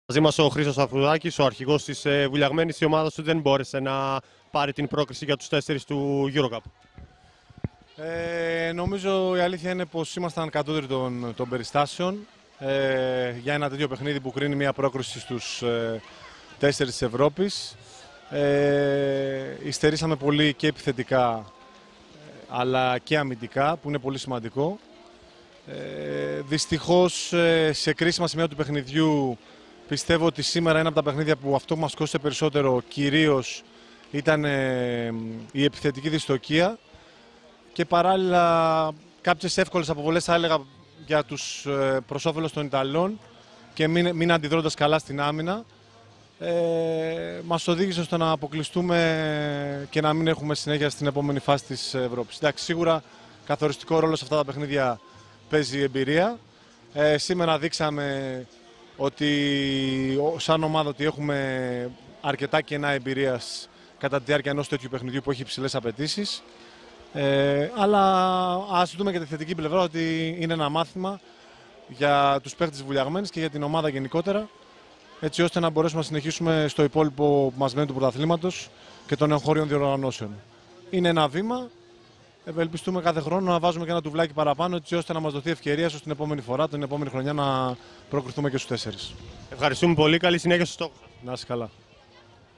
Μαζί μας ο Χρήστος Αφρουδάκης, ο αρχηγός της βουλιαγμένης ομάδας του, δεν μπόρεσε να πάρει την πρόκριση για τους 4 του EuroCup. Νομίζω η αλήθεια είναι πως ήμασταν κατώτεροι των περιστάσεων για ένα τέτοιο παιχνίδι που κρίνει μια πρόκριση στους 4 της Ευρώπης. Υστερήσαμε πολύ και επιθετικά αλλά και αμυντικά, που είναι πολύ σημαντικό. Δυστυχώς σε κρίσιμα σημεία του παιχνιδιού πιστεύω ότι σήμερα είναι από τα παιχνίδια που αυτό που μας κόστησε περισσότερο κυρίως ήταν η επιθετική δυστοκία και παράλληλα κάποιες εύκολες αποβολές, θα έλεγα, για τους προς όφελος των Ιταλών και μην αντιδρώντας καλά στην άμυνα, μας οδήγησε στο να αποκλειστούμε και να μην έχουμε συνέχεια στην επόμενη φάση της Ευρώπης. Εντάξει, σίγουρα καθοριστικό ρόλο σε αυτά τα παιχνίδια παίζει η εμπειρία. Σήμερα δείξαμε ότι σαν ομάδα ότι έχουμε αρκετά κενά εμπειρίας κατά τη διάρκεια ενός τέτοιου παιχνιδιού που έχει υψηλές απαιτήσεις. Αλλά ας δούμε και τη θετική πλευρά ότι είναι ένα μάθημα για τους παίκτες της βουλιαγμένης και για την ομάδα γενικότερα, έτσι ώστε να μπορέσουμε να συνεχίσουμε στο υπόλοιπο που μας μένει του πρωταθλήματος και των εγχώριων διοργανώσεων. Είναι ένα βήμα. Ευελπιστούμε κάθε χρόνο να βάζουμε και ένα τουβλάκι παραπάνω, έτσι ώστε να μας δοθεί ευκαιρία ώστε την επόμενη φορά, την επόμενη χρονιά, να προκριθούμε και στους 4. Ευχαριστούμε πολύ. Καλή συνέχεια στο στόχο. Να είσαι καλά.